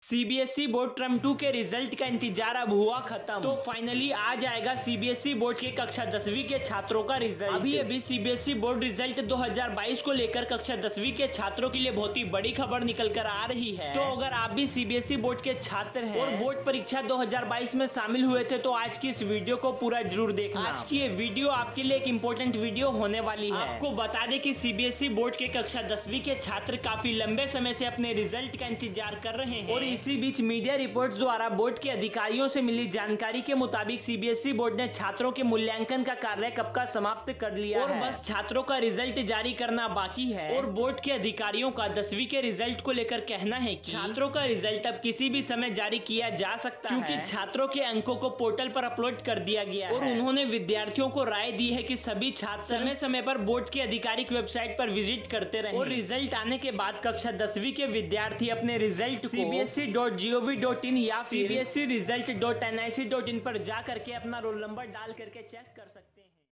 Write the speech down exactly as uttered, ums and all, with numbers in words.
CBSE board term two के result का इंतजार अब हुआ खत्म। तो फाइनली आ जाएगा सीबीएसई बोर्ड के कक्षा दसवीं के छात्रों का रिजल्ट। अभी अभी सीबीएसई बोर्ड रिजल्ट दो हज़ार बाईस को लेकर कक्षा दसवीं के छात्रों के लिए बहुत ही बड़ी खबर निकल कर आ रही है। तो अगर आप भी सीबीएसई बोर्ड के छात्र हैं और बोर्ड परीक्षा दो हज़ार बाईस में शामिल हुए थे तो आज की इस वीडियो को पूरा जरूर देखना। आज की ये वीडियो आपके लिए एक इम्पोर्टेंट वीडियो होने वाली है। आपको बता दें कि सीबीएसई बोर्ड के कक्षा दसवीं के छात्र काफी लंबे समय से अपने रिजल्ट का इंतजार कर रहे हैं और इसी बीच मीडिया रिपोर्ट्स द्वारा बोर्ड के अधिकारियों से मिली जानकारी के मुताबिक सीबीएसई बोर्ड ने छात्रों के मूल्यांकन का कार्य कब का समाप्त कर लिया और है। बस छात्रों का रिजल्ट जारी करना बाकी है। और बोर्ड के अधिकारियों का दसवीं के रिजल्ट को लेकर कहना है कि छात्रों का रिजल्ट अब किसी भी समय जारी किया जा सकता है, क्योंकि छात्रों के अंकों को पोर्टल पर अपलोड कर दिया गया है। और उन्होंने विद्यार्थियों को राय दी है कि सभी छात्र समय समय पर बोर्ड की आधिकारिक वेबसाइट पर विजिट करते रहे और रिजल्ट आने के बाद कक्षा दसवीं के विद्यार्थी अपने result CBSE dot G O V dot in या CBSE result dot N I C dot in पर जा करके अपना रोल नंबर डाल करके चेक कर सकते हैं।